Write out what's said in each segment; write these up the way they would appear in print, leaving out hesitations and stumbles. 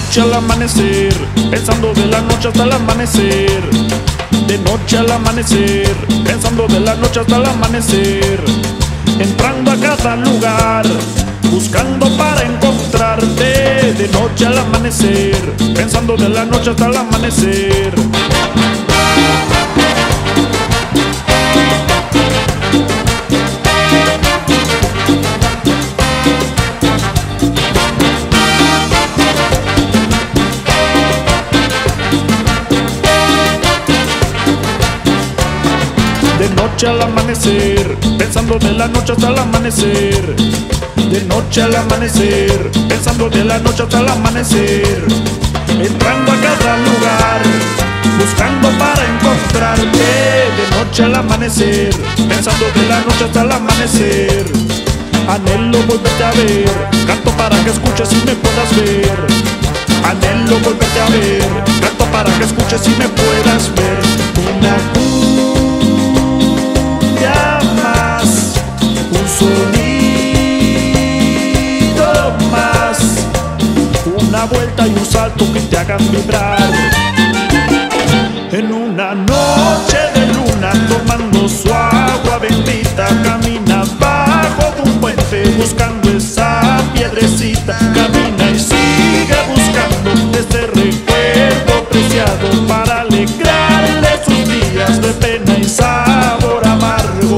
noche al amanecer, pensando de la noche hasta el amanecer. De noche al amanecer, pensando de la noche hasta el amanecer. Entrando a cada lugar, buscando para encontrarte. De noche al amanecer, pensando de la noche hasta el amanecer. De noche al amanecer, pensando de la noche hasta el amanecer. De noche al amanecer, pensando de la noche hasta el amanecer. Entrando a cada lugar, buscando para encontrarte. De noche al amanecer, pensando de la noche hasta el amanecer. Anhelo volverte a ver, canto para que escuches y me puedas ver. Anhelo volverte a ver, canto para que escuches y me puedas ver. Una más, un sonido más, una vuelta y un salto que te hagan vibrar. En una noche de luna, tomando su agua bendita, camina bajo de un puente buscando esa piedrecita. Camina y sigue buscando este recuerdo preciado para alegrarle sus días de pena y sabor amargo.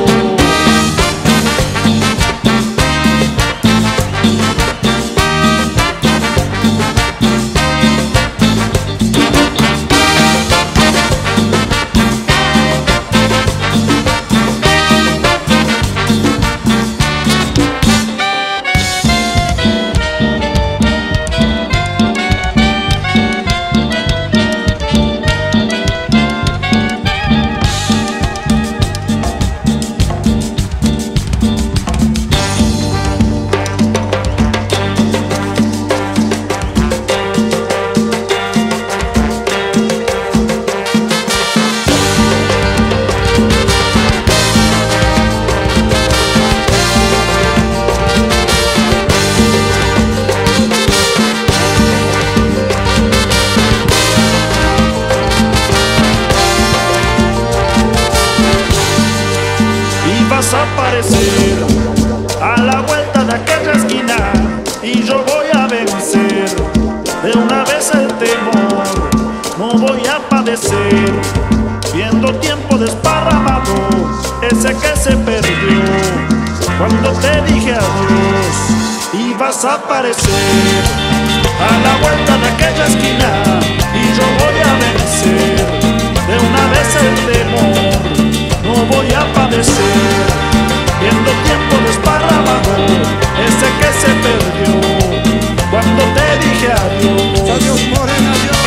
Vas a aparecer a la vuelta de aquella esquina y yo voy a vencer de una vez el temor. No voy a padecer viendo tiempo desparramado, ese que se perdió cuando te dije adiós. Y vas a aparecer a la vuelta de aquella esquina y yo voy a vencer de una vez el temor. No voy a padecer viendo tiempo desparramado, ese que se perdió cuando te dije adiós. Adiós, morena, adiós.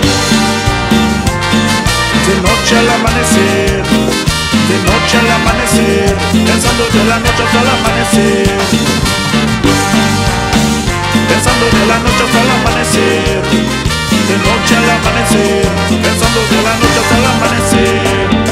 De noche al amanecer, de noche al amanecer, pensando de la noche hasta el amanecer. Pensando de la noche hasta el amanecer. De noche al amanecer, pensando de la noche hasta el amanecer.